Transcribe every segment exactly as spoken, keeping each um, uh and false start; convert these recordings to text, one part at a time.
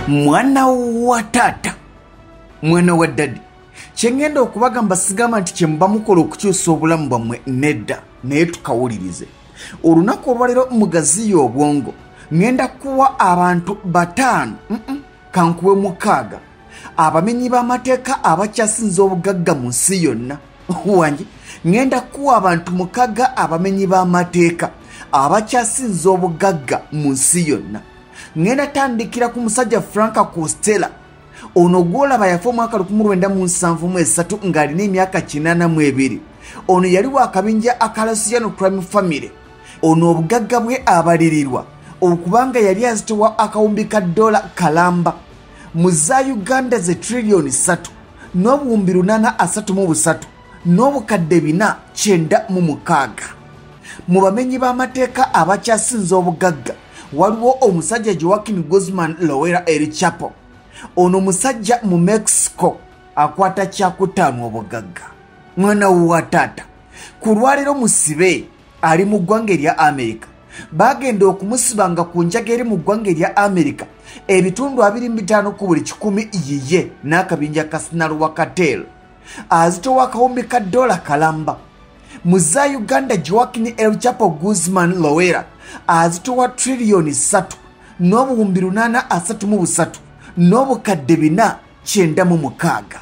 mwana wa tata mwana wa dadi kyengenda okubagamba sigamba nti kyemba mukola okukyusa obulamu bwammwe nedda naye tukawulirize olunaku olwaleero mugazi y'obwongo ngenda kuwa abantu bataano mm -mm, kankuwe mukaaga abamenyi b'amateeka abakyasinze obugagga mu nsi yonna wangi ngenda kuwa abantu mukaaga abamenyi b'amateeka abakyasinze obugagga mu nsi yonna ngenda tandikira ku musajja Franka Costello ono gwolaba yafa omwaka lukumi lwenda mu nsanvu mu esatu ng'alina emyaka kinaana mu ebiri ono yali wakabinja akalasiyano crime family ono obugagga bwe abalirirwa okubanga yali azitowa akawumbi ka dola kalamba mu za Uganda ze trillioni satu n'obuwumbi lunaana asatu mu busatu n'obukadde bina kyenda mu mukaaga mu bamenyi b'amateeka abakyasinze obugagga waliwo omusajja Joaquin Guzman Loera El Chapo ono musajja mu Mexico akwata kyakutaano obugagga mwana wa tata ku lwaleero musibe ali mu ggwanga erya America bagenda okumusibanga ku njaga eri mu ggwanga erya America ebitundu abiri mu bitaano ku buli kikumi yiye n'akabinja ka Sinaloa Cartel azitowa akawumbi ka dola kalamba mu za Uganda Joaquin El Chapo Guzman Loera azitowa trillioni satu n'obuwumbi lunaana asatu mu busatu n'obukadde bina kyenda mu mukaaga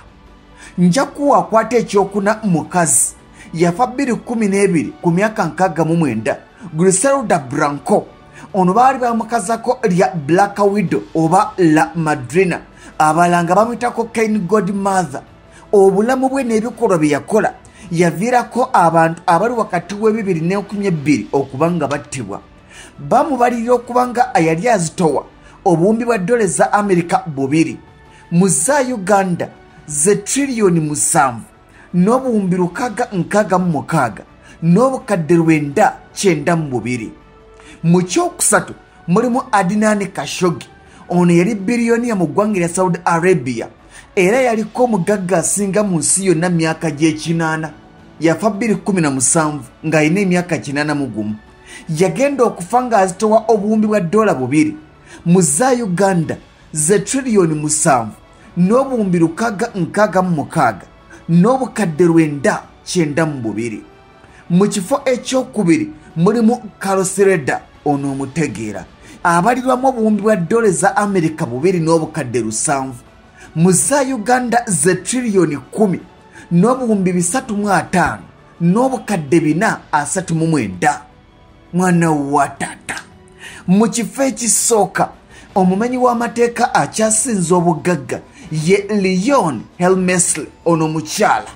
nja kuwa akwata ekyokuna mukazi yafa bbiri kumi n'ebiri ku myaka nkaaga mu mwenda Griselda Branco ono baali bamukazako lya Black Widow oba La Madrina abalanga bamwitako Kane Godmother obulamu bwe n'ebikolwa bye yakola yaviirako abantu abali wakati w'ebibiri n'enkumi ebbiri okubanga battibwa bamubalirira okubanga yali azitowa obuwumbi bwa dola za America bubiri mu za Uganda ze trillioni musanvu n'obuwumbi lukaaga nkaaga mu mukaaga n'obukadde lwenda kyenda mu bubiri mu kyokusatu mulimu Adnan Khashoggi ono yali biliyoniya mu ggwanga erya Saudi Arabia era yaliko omugagga asinga mu nsi yonna myaka gy'ekinaana yafa bbiri kumi na musanvu ng'alina emyaka kinaana mu gumu yagenda okufa ng'azitowa obuwumbi bwa dola bubiri mu za Uganda ze trillioni musanvu n'obuwumbi lukaaga nkaaga mu mukaaga n'obukadde lwenda kyenda mu bubiri mu kifo ekyokubiri mulimu Carlsreda ono omutegeera abalirwamu obuwumbi bwa dola za America bubiri n'obukadde lusanvu mu za Uganda ze trillioni kumi n'obuwumbi bisatu mu ataano n'obukadde bina asatu mu mwenda mwana wa tata mu kifo ekisooka omumenyi w'amateeka akyasinze obugagga ye Leon Helmesley ono mukyala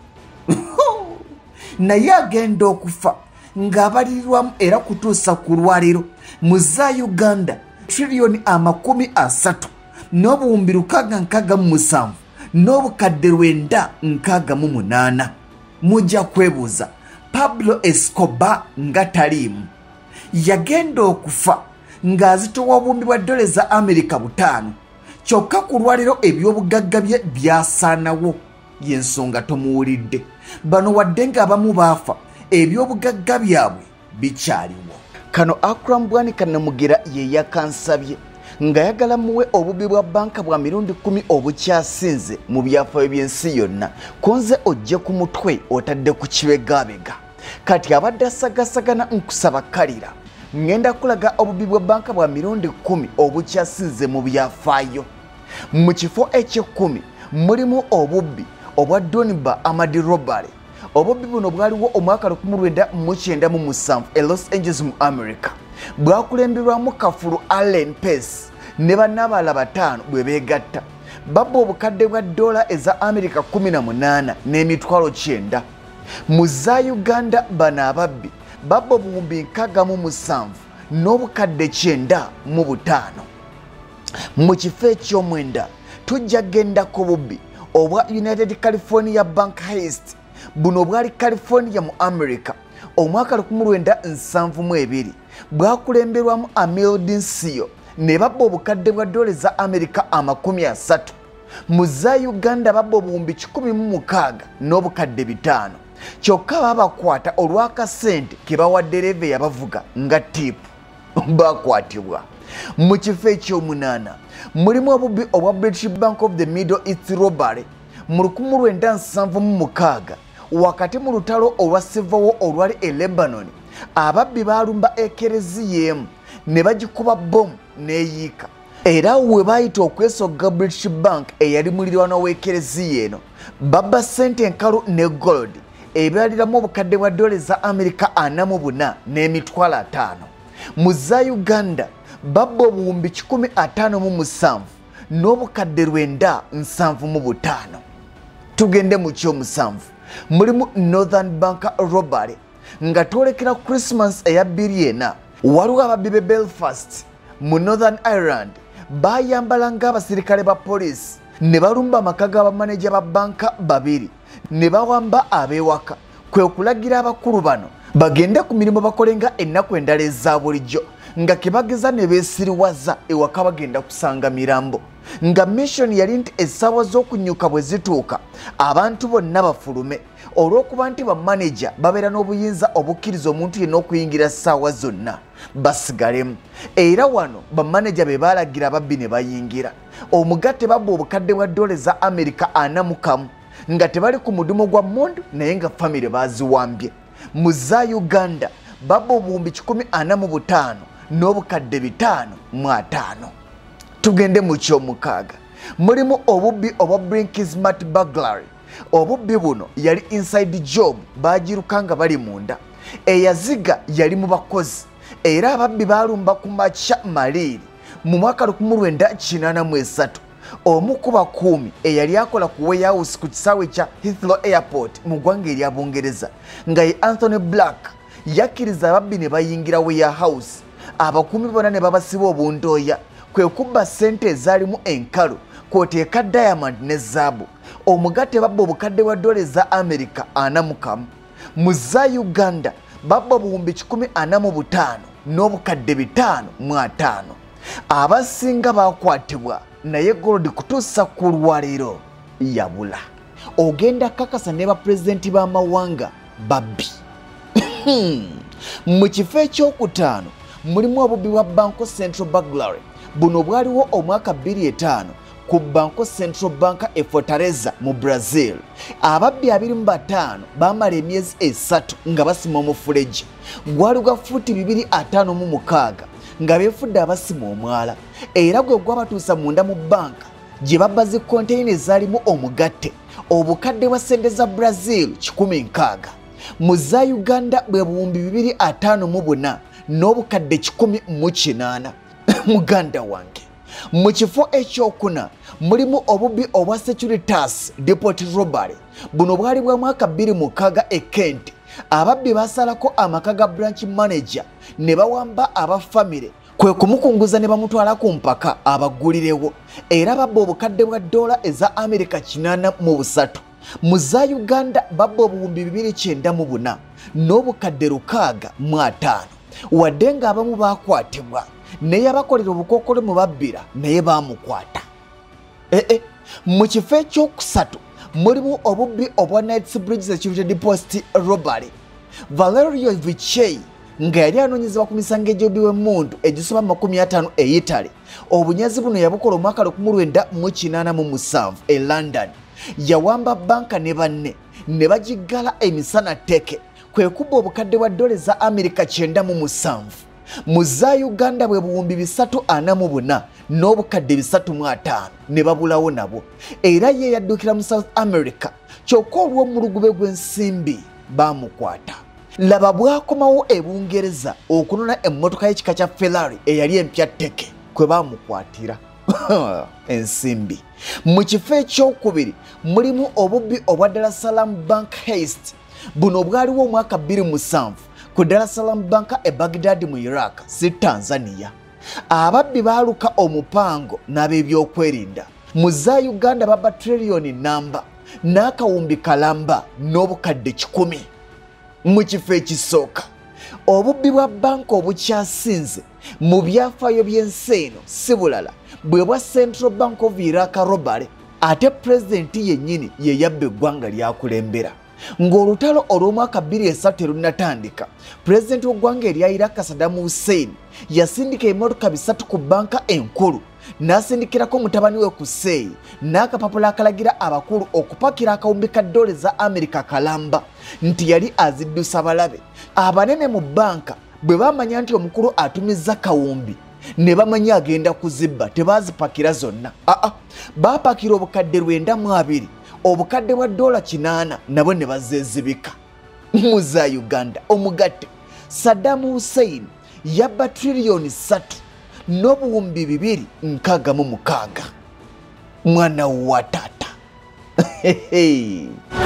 naye agenda okufa ng'abalirirwamu era kutuusa ku lwaleero mu za Uganda trillioni amakumi asatu n'obuwumbi lukaaga nkaaga mu musanvu n'obukadde lwenda nkaaga mu munaana mujja kwebuuza Pablo Escobar nga taliimu yagenda okufa ng'azitowa obuwumbi bwa dola za America butaano kyokka ku lwaleero eby'obugagga bye byasaanawo y'ensonga tomuwulidde bano wadde ng'abamu baafa eby'obugagga byabwe bikyaliwo kano Akram Bwanika Namugira ye yakansabye ng'ayagala muwe obubbi bwa banka bwa mirundi kumi obukyasinze mu byafaayo by'ensi yonna konze ojje ku mutwe otadde ku kibegabega kati abadde asagasagana nkusaba kalira ngenda kulaga obubbi bwa banka bwa mirundi kumi obukyasinze mu byafaayo mu kifo eky'ekkumi mulimu obubbi obwa Donba Amadi Robale obubbi buno bwaliwo omwaka lukumi lwenda mu kyenda mu musanvu e Los Angeles mu America bwakulemberwamu Kafulu Allen Pace ne bannabala bataano bwe beegatta babba obukadde bwa dola eza America kumi na munaana n'emitwalo kyenda mu za Uganda bano ababbi babba obuwumbi nkaaga mu musanvu n'obukadde kyenda mu butaano mu kifo eky'omwenda tujja gendako bubbi obwa United California Bank Heist buno bwali California mu America omwaka lukumi lwenda nsanvu mu ebiri bwakulemberwamu Amildin Sio ne babba obukadde bwa dola za America amakumi asatu mu za Uganda babba obuwumbi kikumi mu mukaaga n'obukadde bitaano kyokka babakwata olw'akasente ke bawadde dereva yabavuga nga tipu bakwatibwa mu kifo eky'omunaana mulimu obubbi obwa British Bank of the Middle East robbery mu lukumi lwenda nsanvu mu mukaaga wakati mu lutalo olwa Civil War olwali e Lebanon. Ababbi baalumba ekereziya emu ne bagikuba bomu n'eyiika. Era we baayita okwesogga British Bank eyali muliraano w'ekereziya eno babba ssente enkalu ne gold ebyaliramu obukadde bwa dola za Amerika ana mu buna n'emitwalo ataano. Mu za Uganda babba obuwumbi kikumi ataano mu musanvu n'obukadde lwenda nsanvu mu butaano. Tugende mu kyomusanvu mulimu Northern Bank robbery nga twolekera Christmas eya bbiri ena. Waliwo ababbi b'e Belfast mu Northern Ireland bayambala ng'abasirikale ba poliisi ne balumba amaka g'abamaneja ba banka babiri ne bawamba ab'ewaka. Kwe kulagira abakulu bano bagende ku mirimu bakolenga ennaku endala eza bulijjo nga kebageza ne beesiriwaza ewaka bagenda kusanga mirambo. Nga mission yali nti essaawa z'okunyuka bwe zituuka abantu bonna bafulume olw'okuba nti bamaneja babeera n'obuyinza obukkiriza omuntu yenna okuyingira ssaawa zonna basigalemu. Era wano bamaneja be baalagira ababbi ne bayingira. Omugatte babba obukadde bwa dola za Amerika ana mu kamu nga tebali ku mudumo gwa mmundu naye nga famire baziwambye. Mu za Uganda babba obuwumbi kikumi ana mu butaano n'obukadde bitaano mu ataano. Tugende mu kyomukaaga mulimu obubbi obwa Brinky Smart burglary. Obubbi buno yali inside job bagiruka nga bali munda. Eyaziga yali mu bakozi era ababbi baalumba ku makya maliiri mu mwaka lukumi lwenda kinaana mu esatu. Omu ku bakuumi eyali akola ku warehouse ku kisaawe kya Heathrow Airport mu ggwanga erya Bungereza nga ye Anthony Black yakkiriza ababbi ne bayingira warehouse. Abakuumi bonna ne babasiba obuntooya kwe kubba ssente ezaalimu enkalu kw'oteeka diamond ne zaabu. Omugatte babba obukadde bwa dola za Amerika ana mu kamu. Mu za Uganda babba obuwumbi kikumi ana mu butaano n'obukadde bitaano mu ataano. Abasinga baakwatibwa naye gold kutuusa ku lwaleero yabula. Ogenda kakasa ne bapulezidenti b'amawanga babbi. Mu kifo ekyokutaano mulimu obubbi bwa Banco Central burglary. Buno bwaliwo omwaka bbiri etaano ku Banco Central Bank e Fortaleza mu Brazil. Ababbi abiri mu bataano baamala emyezi esatu nga basima omufuleji. Gwali gwa fuuti bibiri ataano mu mukaaga nga beefudde abasima omwala. Era gwe gwabatuusa munda mu banka gye babba zi konteyina ezaalimu omugatte obukadde bwa ssente za Brazil kikumi nkaaga. Mu za Uganda bwe buwumbi bibiri ataano mu buna n'obukadde kikumi mu kinaana. Muganda wange mu kifo ekyokuna mulimu obubbi obwa Securitas Depot robbery. Buno bwali bwa mwaka bbiri mukaaga e Kent. Ababbi basalako amaka ga branch manager ne bawamba abafamire kwe kumukunguza ne bamutwala ku mpaka abagulirewo. Era babba obukadde bwa dola eza Amerika kinaana mu busatu. Mu za Uganda babba obuwumbi bibiri kyenda mu buna n'obukadde lukaaga mu ataano. Wadde nga abamu baakwatibwa naye abakolera obukookolo mu babbira naye baamukwata. Eh eh mu kifo ekyokusatu mulimu obubbi obwa Knightsbridge Security Deposit robbery. Valerio Vichey nga yali anoonyezebwa ku misango egy'obubbi w'emmundu egisoba makumi ataano e Italy. Obunyazi buno yabukola omwaka lukumi lwenda mu kinaana mu musanvu e London. Yawamba banka ne banne ne bagiggala emisana tteke kwe kubba obukadde bwa dola za Amerika kyenda mu musanvu. Mu za Uganda bwe buwumbi bisatu ana mu buna n'obukadde bisatu mu ataano ne babulawo nabo. Era ye yaddukira mu South America kyokka olw'omulugube gw'ensimbi baamukwata. Laba bwakomawo e Bungereza okunona emmotoka y'ekika kya Ferrari eyali empya tteke kwe baamukwatira ensimbi. Mu kifo ekyokubiri mulimu obubbi obwa Dar es Salaam Bank heist. Buno bwaliwo omwaka bbiri musanvu ku Dar es Salaam Bank e Baghdad mu Iraq si Tanzania. Ababbi baaluka omupango n'ab'ebyokwerinda. Mu za Uganda babba trillion namba n'akawumbi kalamba n'obukadde kikumi. Mu kifo ekisooka obubbi bwa banka obukyasinze mu byafaayo by'ensi eno si bulala bwe bwa Central Bank of Iraq robbery. Ate pulezidenti yennyini ye yabba eggwanga lyakulembera. Ng'olutalo olw'omwaka bbiri esatu terunnatandika, pulezidenti w'eggwanga erya Iraq Saddam Hussein yasindika emmotoka bisatu ku banka enkulu n'asindikirako mutabani we ku sseeyi n'akapapula akalagira abakulu okupakira akawumbi ka dola za Amerika kalamba nti yali aziddusa balabe. Abanene mu bbanka bwe bamanya nti omukulu atumizza kawumbi ne bamanya agenda kuzibba tebazipakira zonna. Aa, baapakira obukadde lwenda mu abiri, obukadde bwa dola kinaana nabo ne bazeezibika. Mu za Uganda omugatte Saddam Hussein yabba triliyoni ssatu n'obuwumbi bibiri nkaaga mu mukaaga. Mwana wa taata.